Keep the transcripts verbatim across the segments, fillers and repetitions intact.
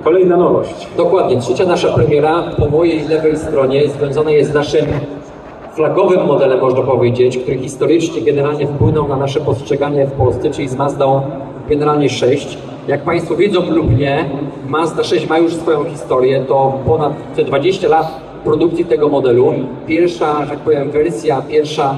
kolejna nowość. Dokładnie. Trzecia nasza premiera po mojej lewej stronie związana jest z naszym flagowym modelem, można powiedzieć, który historycznie generalnie wpłynął na nasze postrzeganie w Polsce, czyli z Mazdą generalnie sześć. Jak Państwo wiedzą lub nie, Mazda sześć ma już swoją historię, to ponad te dwadzieścia lat produkcji tego modelu. Pierwsza, że tak powiem, wersja, pierwsza,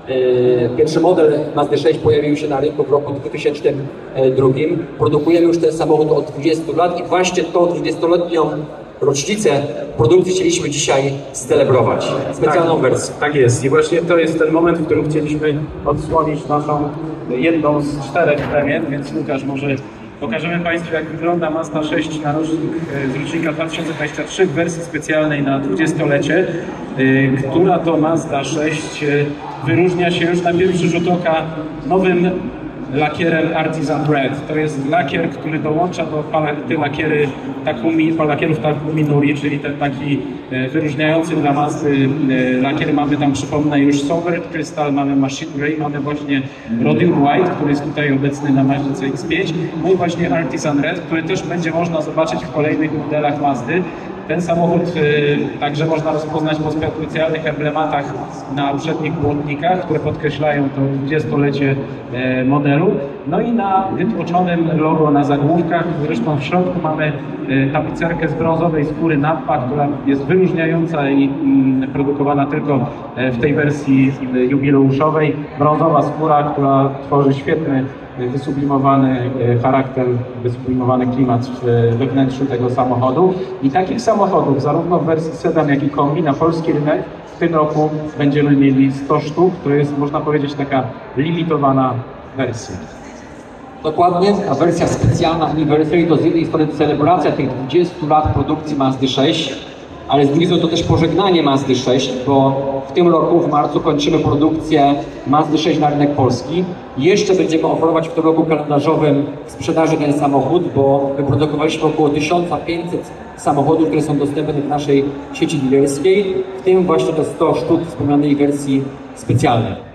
e, pierwszy model Mazdy sześć pojawił się na rynku w roku dwa tysiące drugim. Produkujemy już ten samochód od dwudziestu lat i właśnie tą dwudziestoletnią rocznicę produkcji chcieliśmy dzisiaj scelebrować. Specjalną tak, wersję. Tak jest. I właśnie to jest ten moment, w którym chcieliśmy odsłonić naszą jedną z czterech premier, więc Łukasz, może pokażemy Państwu, jak wygląda Mazda sześć na rocznik, z rocznika dwa tysiące dwudziestego trzeciego w wersji specjalnej na dwudziestolecie, która to Mazda sześć wyróżnia się już na pierwszy rzut oka nowym lakierem Artisan Red. To jest lakier, który dołącza do palety lakiery Takumi, lakierów Takumi Nuri, czyli ten taki wyróżniający dla Mazdy lakier. Mamy tam, przypomnę, już Sovereign Crystal, mamy Machine Grey, mamy właśnie Rhodium White, który jest tutaj obecny na Mazdzie C X pięć, no i właśnie Artisan Red, który też będzie można zobaczyć w kolejnych modelach Mazdy. Ten samochód y, także można rozpoznać po specjalnych emblematach na przednich błotnikach, które podkreślają to dwudziestolecie y, modelu. No i na wytłoczonym logo na zagłówkach, zresztą w środku mamy y, tapicerkę z brązowej skóry Nappa, która jest wyróżniająca i y, produkowana tylko y, w tej wersji y, jubileuszowej. Brązowa skóra, która tworzy świetny wysublimowany charakter, wysublimowany klimat we wnętrzu tego samochodu. I takich samochodów, zarówno w wersji sedan, jak i kombi, na polski rynek w tym roku będziemy mieli sto sztuk, to jest, można powiedzieć, taka limitowana wersja. Dokładnie, a wersja specjalna Anniversary to z jednej strony celebracja tych dwudziestu lat produkcji Mazdy sześć, ale z drugiej strony to też pożegnanie Mazdy sześć, bo w tym roku, w marcu, kończymy produkcję Mazdy sześć na rynek polski. Jeszcze będziemy oferować w tym roku kalendarzowym w sprzedaży ten samochód, bo wyprodukowaliśmy około tysiąc pięćset samochodów, które są dostępne w naszej sieci dealerskiej, w tym właśnie te sto sztuk wspomnianej wersji specjalnej.